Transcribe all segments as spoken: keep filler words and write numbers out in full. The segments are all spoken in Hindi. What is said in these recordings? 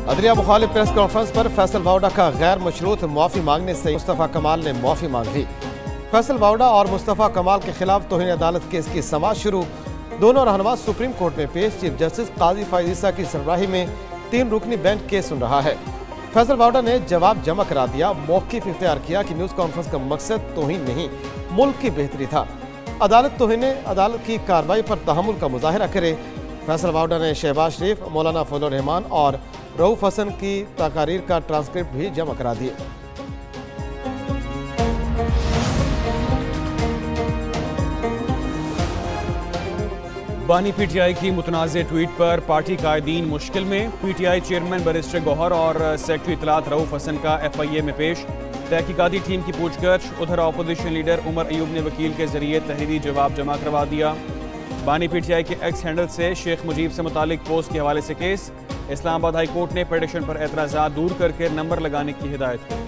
अदलिया मुखालिफ प्रेस कॉन्फ्रेंस पर फैसल वावड़ा का गैर मशरूत मुआफ़ी मांगने से मुस्तफ़ा कमाल ने मुआफ़ी मांग ली। फैसल वावड़ा और मुस्तफ़ा कमाल के खिलाफ तौहीन अदालत केस की समाअत शुरू। दोनों रहनुमा सुप्रीम कोर्ट में पेश। चीफ जस्टिस काजी फायद ईसा की सरबराही में तीन रुकनी बेंच केस सुन रहा है। फैसल वावड़ा ने जवाब जमा करा दिया, मौक़िफ़ इख्तियार किया कि न्यूज़ कॉन्फ्रेंस का मकसद तौहीन नहीं, मुल्क की बेहतरी था। अदालत तौहीन अदालत की कार्रवाई पर तहम्मुल का मुजाहरा करे। फैसल वावड़ा ने शहबाज शरीफ, मौलाना फजलुर रहमान और रऊफ हसन की तकारीर का ट्रांसक्रिप्ट भी जमा करा दिए। बानी पीटीआई की मुतनाज़े ट्वीट पर पार्टी कायदीन मुश्किल में। पीटीआई चेयरमैन बैरिस्टर गौहर और सेक्रेटरी इत्तलात रऊफ हसन का एफ आई ए में पेश। तहकीकाती टीम की पूछगछ। उधर अपोजिशन लीडर उमर अयूब ने वकील के जरिए तहरीरी जवाब जमा करवा दिया। बानी पीटीआई के एक्स हैंडल से शेख मुजीब से मुतालिक पोस्ट के हवाले से केस। इस्लामाबाद हाई कोर्ट ने पिटीशन पर एतराज़ात दूर करके नंबर लगाने की हिदायत कर दी।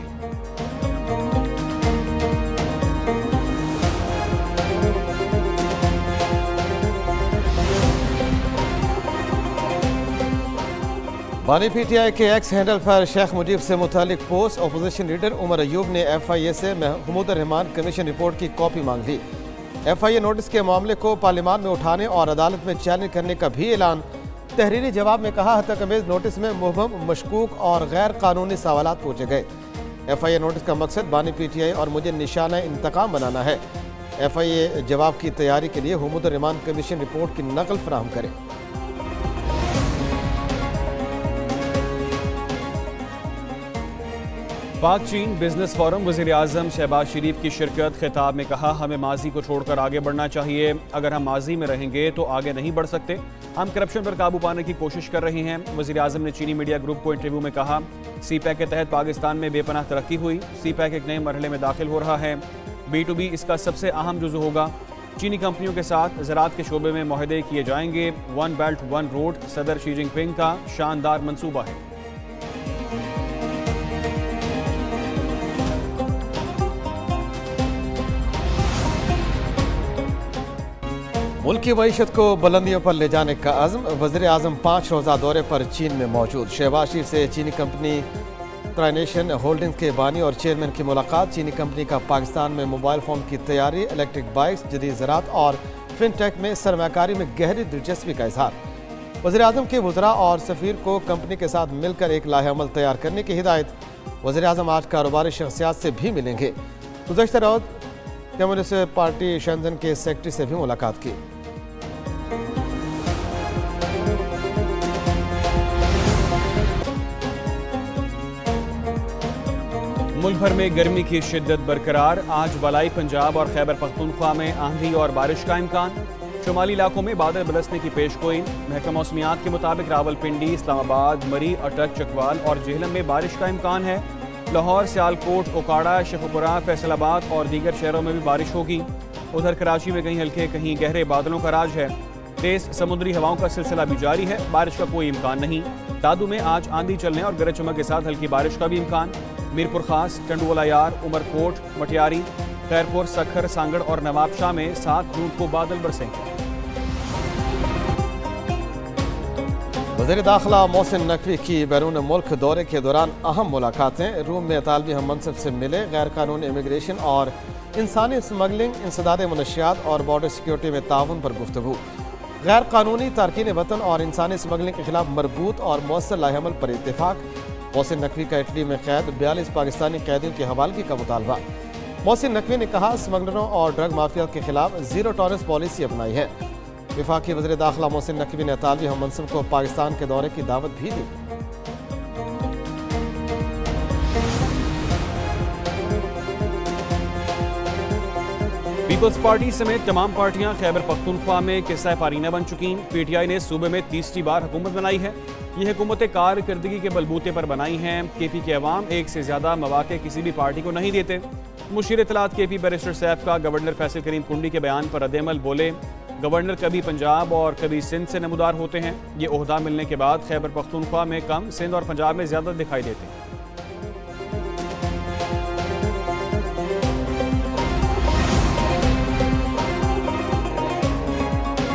बानी पीटीआई के एक्स हैंडल पर शेख मुजीब से मुतालिक post. Opposition leader Umar Ayub ने एफ आई ए से महमूद रहमान कमीशन रिपोर्ट की कॉपी मांग ली। एफ आई ए नोटिस के मामले को पार्लियामान में उठाने और अदालत में चैलेंज करने का भी ऐलान। तहरीरी जवाब में कहा, हतकमेज नोटिस में मुबहम, मशकूक और गैर कानूनी सवालात पूछे गए। एफ आई ए नोटिस का मकसद बानी पीटीआई और मुझे निशाना इंतकाम बनाना है। एफ आई ए जवाब की तैयारी के लिए महमूद रहमान कमीशन रिपोर्ट की नकल फराहम करे। पाक चीन बिजनेस फोरम वज़ीर आज़म शहबाज शरीफ की शिरकत। खिताब में कहा, हमें माजी को छोड़कर आगे बढ़ना चाहिए। अगर हम माजी में रहेंगे तो आगे नहीं बढ़ सकते। हम करप्शन पर काबू पाने की कोशिश कर रहे हैं। वज़ीर आज़म ने चीनी मीडिया ग्रुप को इंटरव्यू में कहा, सी पैक के तहत पाकिस्तान में बेपनाह तरक्की हुई। सी पैक एक नए मरहले में दाखिल हो रहा है। बी टू बी इसका सबसे अहम जुज़ू होगा। चीनी कंपनियों के साथ ज़राअत के शोबे में मुआहदे किए जाएंगे। वन बेल्ट वन रोड सदर शी जिनपिंग का शानदार मंसूबा है। मुल्क की मईशत को बुलंदियों पर ले जाने का अज़्म। वज़ीर आज़म पाँच रोज़ा दौरे पर चीन में मौजूद। शहबाज शरीफ से चीनी कंपनी ट्राइनेशन होल्डिंग्स के बानी और चेयरमैन की मुलाकात। चीनी कंपनी का पाकिस्तान में मोबाइल फ़ोन की तैयारी, इलेक्ट्रिक बाइक्स, जदीद ज़राअत और फिनटेक में सरमाकारी में गहरी दिलचस्पी का इजहार। वज़ीर आज़म के वज़रा और सफ़ीर को कंपनी के साथ मिलकर एक लाहेअमल तैयार करने की हिदायत। वज़ीर आज़म आज कारोबारी शख्सियात से भी मिलेंगे। गुज़श्ता रोज़ कम्युनिस्ट पार्टी शेंजन के सेक्रेटरी से भी मुलाकात की। मुल्क भर में गर्मी की शिद्दत बरकरार। आज बलाई पंजाब और खैबर पख्तूनख्वा में आंधी और बारिश का इम्कान। शुमाली इलाकों में बादल बरसने की पेशगोई। महकमा मौसमियात के मुताबिक रावलपिंडी, इस्लामाबाद, मरी, अटक, चकवाल और जेहलम में बारिश का इम्कान है। लाहौर, सियालकोट, ओकाड़ा, शेखुपुरा, फैसलाबाद और दीगर शहरों में भी बारिश होगी। उधर कराची में कहीं हल्के कहीं गहरे बादलों का राज है। तेज समुद्री हवाओं का सिलसिला भी जारी है। बारिश का कोई इम्कान नहीं। दादू में आज आंधी चलने और गरज चमक के साथ हल्की बारिश का भी इम्कान। मीरपुर खास, टंडुवाला यार, उमरकोट, मटियारी, खैरपुर, सखर, सांगड़ और नवाबशाह में सात जून को बादल बरसेंगे। वज़ीर दाखिला मोहसिन नकवी की बैरून मुल्क दौरे के दौरान अहम मुलाकातें। रूम में तालिबी हम मनसब से मिले। गैर कानूनी इमिग्रेशन और इंसानी स्मगलिंग, इंसदाद मनशियात और बॉर्डर सिक्योरिटी में ताउन पर गुफ्तगू। गैर कानूनी तारकीन वतन और इंसानी स्मगलिंग के खिलाफ मरबूत और मौसर लाहेअमल पर इत्तेफाक। मोहसिन नकवी का इटली में कैद बयालीस पाकिस्तानी कैदियों की हवालगी का मुतालबा। मोहसिन नकवी ने कहा, स्मगलरों और ड्रग माफिया के खिलाफ जीरो टॉलरेंस पॉलिसी अपनाई है। वफाकी वज़ीर दाखिला मोहसिन नकवी ने तालिबी हम मनसब को पाकिस्तान के दौरे की दावत भी दी। पीपल्स पार्टी समेत तमाम पार्टियां खैबर पख्तूनख्वा में किस्सा पारीना बन चुकी। पीटीआई ने सूबे में तीसरी बार हुकूमत बनाई है। ये हुकूमतें कारकर्दगी के बलबूते पर बनाई हैं। के पी के अवाम एक से ज़्यादा मौके किसी भी पार्टी को नहीं देते। मुशीर इत्तलात के पी बैरिस्टर सैफ का गवर्नर फैसल करीम कुंडी के बयान पर रद्द-ए-अमल। बोले, गवर्नर कभी पंजाब और कभी सिंध से नमूदार होते हैं। ये ओहदा मिलने के बाद खैबर पख्तूनख्वा में कम, सिंध और पंजाब में ज़्यादा दिखाई देते हैं।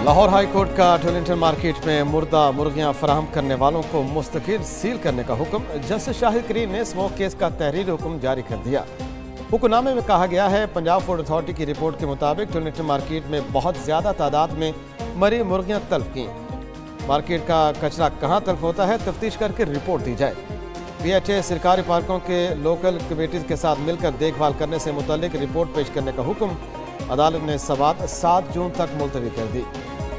लाहौर हाई कोर्ट का टोलिंगटन मार्केट में मुर्दा मुर्गियां फराहम करने वालों को मुस्तकिल सील करने का हुक्म। जस्टिस शाहिद करीम ने स्मोक केस का तहरीरी हुक्म जारी कर दिया। हुक्मनामे में कहा गया है, पंजाब फूड अथॉरिटी की रिपोर्ट के मुताबिक टोलिंगटन मार्केट में बहुत ज्यादा तादाद में मरी मुर्गियां तल्फ की। मार्केट का कचरा कहाँ तल्फ होता है, तफ्तीश करके रिपोर्ट दी जाए। पी एच ए सरकारी पार्कों के लोकल कमेटीज के साथ मिलकर देखभाल करने से मुतल्लिक रिपोर्ट पेश करने का हुक्म अदालत ने सवात सात जून तक मुलतवी कर दी।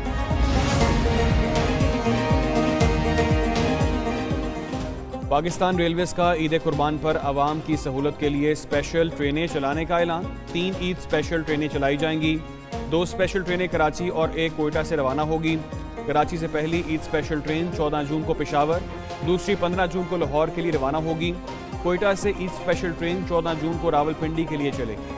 पाकिस्तान रेलवेज का ईद कुर्बान पर आवाम की सहूलत के लिए स्पेशल ट्रेनें चलाने का ऐलान। तीन ईद स्पेशल ट्रेनें चलाई जाएंगी। दो स्पेशल ट्रेनें कराची और एक कोयटा से रवाना होगी। कराची से पहली ईद स्पेशल ट्रेन चौदह जून को पेशावर, दूसरी पंद्रह जून को लाहौर के लिए रवाना होगी। कोयटा से ईद स्पेशल ट्रेन चौदह जून को रावलपिंडी के लिए चलेगी।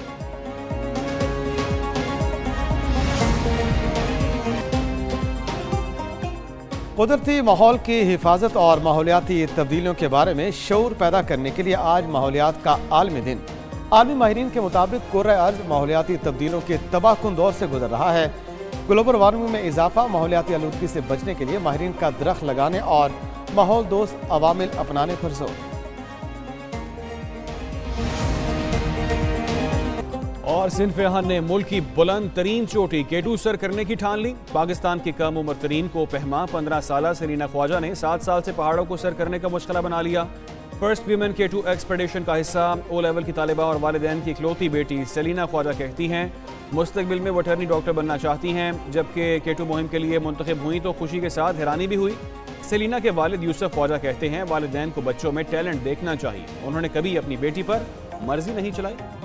कुदरती माहौल की हिफाजत और माहौलियाती तब्दीलियों के बारे में शऊर पैदा करने के लिए आज माहौलियात का आलमी दिन। आलमी माहिरीन के मुताबिक कुर्रे अर्ज माहौलियाती तब्दीलियों के तबाहकुन दौर से गुजर रहा है। ग्लोबल वार्मिंग में इजाफा, माहौलियाती आलूदगी से बचने के लिए माहिरीन का दरख्त लगाने और माहौल दोस्त अवामिल अपनाने पर जोर। और सिंध-ए-खान ने मुल्क की बुलंद तरीन चोटी के टू सर करने की ठान ली। पाकिस्तान की कम उम्र तरीन को पहमा पंद्रह साल सेलिना ख्वाजा ने सात साल से पहाड़ों को सर करने का मुश्किल बना लिया। First women K two expedition का हिस्सा ओ लेवल की तालिबा और वालिदैन की इकलौती बेटी सेलिना ख्वाजा कहती हैं मुस्तकबिल में वेटरनरी डॉक्टर बनना चाहती हैं। जबकि के टू मुहिम के लिए मुंतखब हुई तो खुशी के साथ हैरानी भी हुई। सेलिना के वालिद यूसुफ ख्वाजा कहते हैं वालिदैन को बच्चों में टैलेंट देखना चाहिए। उन्होंने कभी अपनी बेटी पर मर्जी नहीं चलाई।